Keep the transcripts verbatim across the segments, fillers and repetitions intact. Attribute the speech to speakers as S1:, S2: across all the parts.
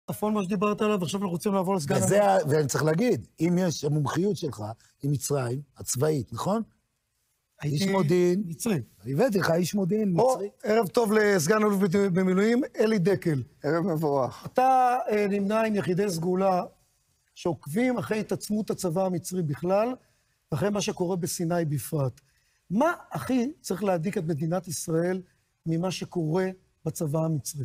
S1: הצפון מה שדיברת עליו, ועכשיו אנחנו רוצים לעבור לסגן...
S2: וזה, ואני צריך להגיד, אם יש המומחיות שלך עם מצרים, הצבאית, נכון? איש מודיעין.
S1: מצרי.
S2: הבאתי לך איש מודיעין מצרי.
S1: ערב טוב לסגן אלוף במילואים, אלי דקל.
S3: ערב מבורך.
S1: אתה נמנה עם יחידי סגולה שעוקבים אחרי התעצמות הצבא המצרי בכלל, ואחרי מה שקורה בסיני בפרט. מה הכי צריך להדאיג את מדינת ישראל ממה שקורה בצבא המצרי?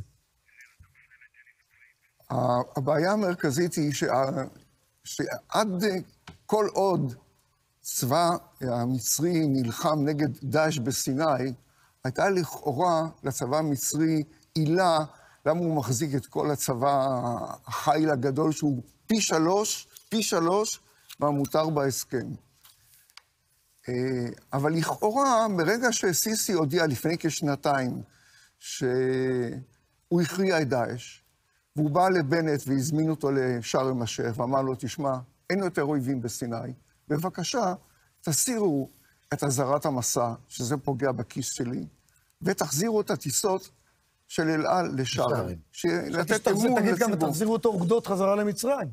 S3: הבעיה המרכזית היא שעד כל עוד צבא המצרי נלחם נגד דאעש בסיני, הייתה לכאורה לצבא המצרי עילה למה הוא מחזיק את כל הצבא החיל הגדול שהוא פי שלוש, פי שלוש מהמותר בהסכם. אבל לכאורה, ברגע שסיסי הודיע לפני כשנתיים שהוא הכריע את דאעש, והוא בא לבנט והזמין אותו לשארם א-שייח ואמר לו, תשמע, אין יותר אויבים בסיני, בבקשה, תסירו את אזהרת המסע, שזה פוגע בכיס שלי, ותחזירו את הטיסות של אל על לשארם. לתת אמון
S1: תגיד
S3: לציבור.
S1: גם, תחזירו את האוגדות חזרה למצרים.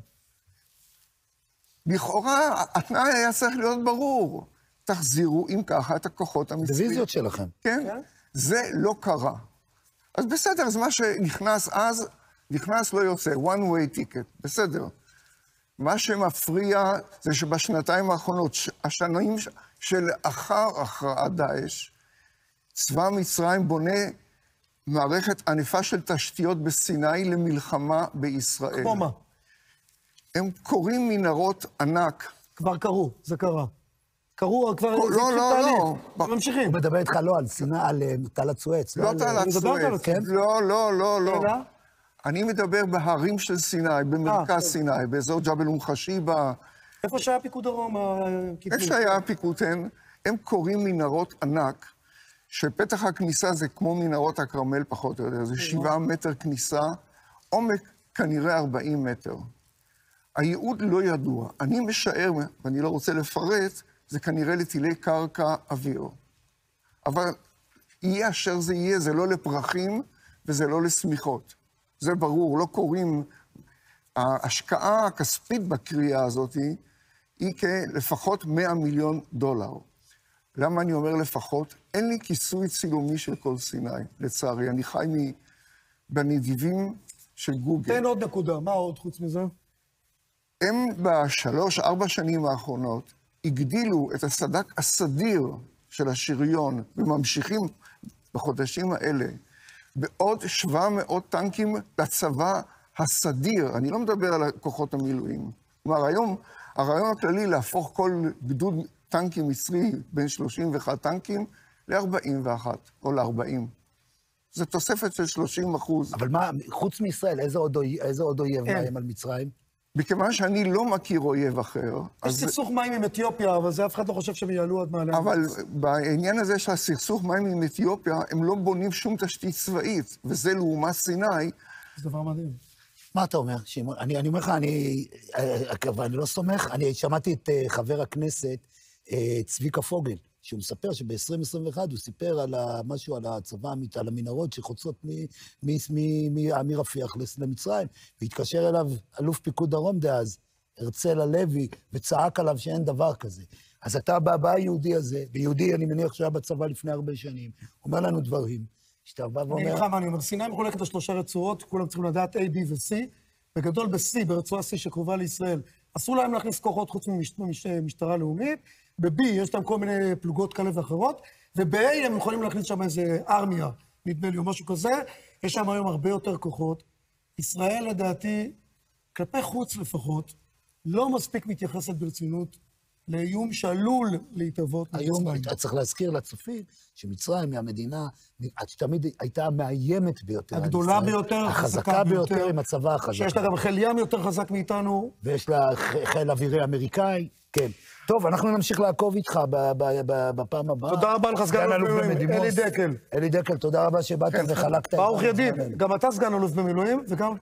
S3: לכאורה, התנאי היה צריך להיות ברור. תחזירו, אם ככה, את הכוחות המצריים.
S2: דיוויזיות שלכם.
S3: כן? זה לא קרה. אז בסדר, אז מה שנכנס אז, נכנס לא יוצא, one way ticket, בסדר. מה שמפריע זה שבשנתיים האחרונות, השנים של אחר הכרעת דאעש, צבא מצרים בונה מערכת ענפה של תשתיות בסיני למלחמה בישראל.
S1: כמו מה?
S3: הם קוראים מנהרות ענק.
S1: כבר קרו, זה קרה. קרו, כבר...
S3: לא, לא, לא.
S1: ממשיכים.
S2: הוא מדבר איתך לא על סיני, על תעלת סואץ.
S3: לא תעלת סואץ, לא, לא, לא, לא.
S1: אלא?
S3: אני מדבר בהרים של סיני, במרכז סיני, באזור ג'בל אום חשיבה.
S1: איפה שהיה פיקוד דרום?
S3: איפה שהיה פיקוד, הם קוראים מנהרות ענק, שפתח הכניסה זה כמו מנהרות הכרמל פחות או יותר, זה שבעה מטר כניסה, עומק כנראה ארבעים מטר. הייעוד לא ידוע. אני משער, ואני לא רוצה לפרט, זה כנראה לטילי קרקע אוויר. אבל יהיה אשר זה יהיה, זה לא לפרחים וזה לא לשמיכות. זה ברור, לא קוראים... ההשקעה הכספית בקריאה הזאת היא כלפחות מאה מיליון דולר. למה אני אומר לפחות? אין לי כיסוי צילומי של כל סיני, לצערי. אני חי בנדיבים של גוגל.
S1: תן עוד נקודה, מה עוד חוץ מזה?
S3: הם בשלוש, ארבע שנים האחרונות הגדילו את הסד"כ הסדיר של השריון, וממשיכים בחודשים האלה, בעוד שבע מאות טנקים לצבא הסדיר. אני לא מדבר על כוחות המילואים. כלומר, היום הרעיון הכללי להפוך כל גדוד טנקים מצרי בין שלושים ואחד טנקים ל-ארבעים ואחת או ל-ארבעים. זו תוספת של שלושים אחוז.
S2: אבל מה, חוץ מישראל, איזה עוד אויב, איזה עוד אויב מאיים על מצרים?
S3: מכיוון שאני לא מכיר אויב אחר...
S1: יש סכסוך מים עם אתיופיה, אבל זה אף אחד לא חושב שהם יעלו עד מעלה.
S3: אבל בעניין הזה של הסכסוך מים עם אתיופיה, הם לא בונים שום תשתית צבאית, וזה לעומת סיני.
S1: זה דבר מדהים.
S2: מה אתה אומר, שמעון? אני, אני אומר לך, אני, אני לא סומך, אני שמעתי את חבר הכנסת צביקה פוגל, שהוא מספר שב-עשרים עשרים ואחת הוא סיפר על משהו, על הצבא, על המנהרות שחוצות מרפיח למצרים, והתקשר אליו אלוף פיקוד דרום דאז, הרצל הלוי, וצעק עליו שאין דבר כזה. אז אתה בא היהודי הזה, ויהודי אני מניח שהיה בצבא לפני הרבה שנים, אומר לנו דברים, שאתה בא ואומר...
S1: אני לך, אני אומר, סיני מחולקת לשלושה רצועות, כולם צריכים לדעת A, B ו-C, בגדול ב-C, ברצועה C שקרובה לישראל, אסור להם להכניס כוחות חוץ ממשטרה לאומית, ב-B יש להם כל מיני פלוגות כאלה ואחרות, וב-A הם יכולים להכניס שם איזה ארמיה, נדמה לי, או משהו כזה, יש שם היום הרבה יותר כוחות. ישראל, לדעתי, כלפי חוץ לפחות, לא מספיק מתייחסת ברצינות לאיום שעלול להתהוות.
S2: היום צריך להזכיר לצופים שמצרים היא המדינה, שתמיד הייתה המאיימת ביותר.
S1: הגדולה ביותר,
S2: החזקה ביותר, עם הצבא החזק.
S1: שיש לה גם חיל ים יותר חזק מאיתנו.
S2: ויש לה חיל אווירי אמריקאי, כן. טוב, אנחנו נמשיך לעקוב איתך בפעם הבאה.
S1: תודה רבה לך, סגן אלוף במילואים, אלי דקל.
S2: אלי דקל, תודה רבה שבאת וחלקת.
S1: ברוך ידיד, גם אתה סגן אלוף במילואים, וגם...